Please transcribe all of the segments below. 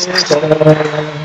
sister.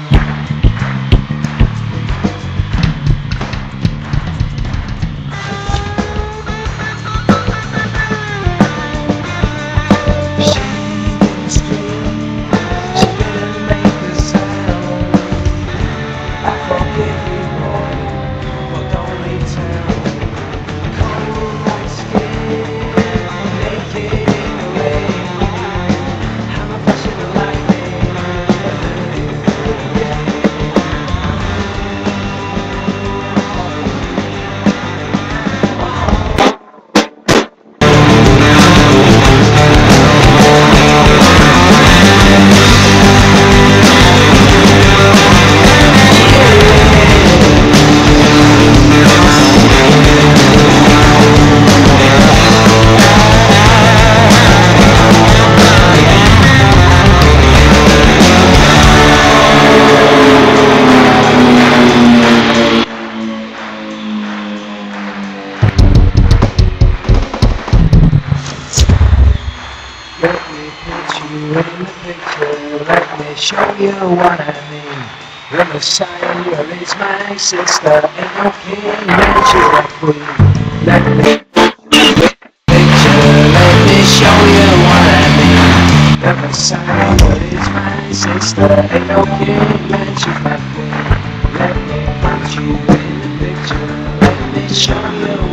Let me put you in the picture, let me show you what I mean. The Messiah is my sister, ain't no king, and she's a queen. Let me put you in the picture, let me show you what I mean. The Messiah is my sister, ain't no king, and she's my queen. Let me put you in the picture, let me show you